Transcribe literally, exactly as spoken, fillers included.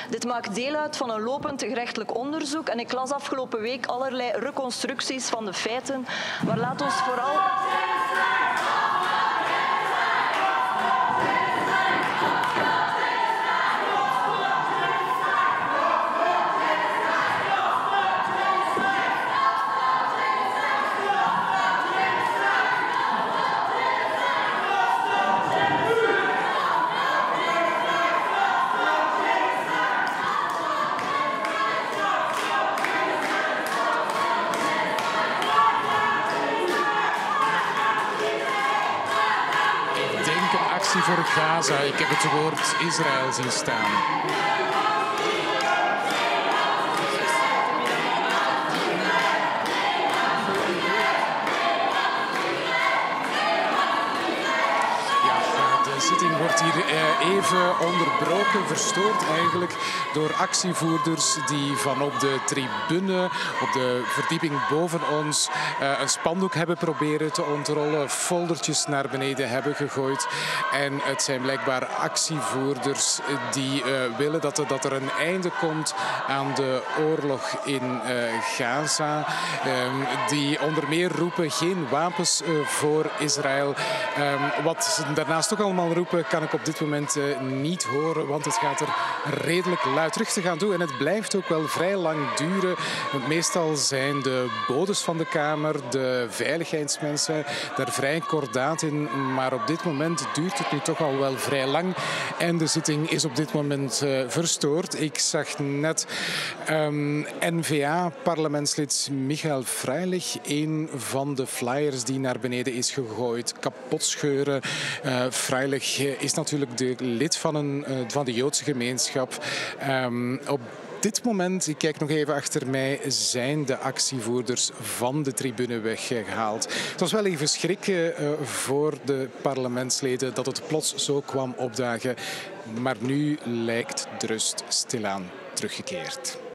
Dit maakt deel uit van een lopend gerechtelijk onderzoek en ik las afgelopen week allerlei reconstructies van de feiten, maar laat ons vooral... Actie voor Gaza. Ik heb het woord Israël zien staan. De zitting wordt hier even onderbroken, verstoord eigenlijk, door actievoerders die van op de tribune, op de verdieping boven ons, een spandoek hebben proberen te ontrollen, foldertjes naar beneden hebben gegooid. En het zijn blijkbaar actievoerders die uh, willen dat er, dat er een einde komt aan de oorlog in uh, Gaza. Um, die onder meer roepen geen wapens uh, voor Israël. Um, wat ze daarnaast ook allemaal roepen, kan ik op dit moment uh, niet horen, want het gaat er redelijk luidruchtig aan toe. En het blijft ook wel vrij lang duren. Meestal zijn de bodes van de Kamer, de veiligheidsmensen, daar vrij kordaat in. Maar op dit moment duurt het nu toch al wel vrij lang. En de zitting is op dit moment uh, verstoord. Ik zag net um, N V A-parlementslid Michael Freilich, een van de flyers die naar beneden is gegooid, kapot scheuren. Uh, Freilich is natuurlijk de lid van, een, uh, van de Joodse gemeenschap. Um, op dit moment, ik kijk nog even achter mij, zijn de actievoerders van de tribune weggehaald. Het was wel even schrikken uh, voor de parlementsleden dat het plots zo kwam opdagen. Maar nu lijkt de rust stilaan teruggekeerd.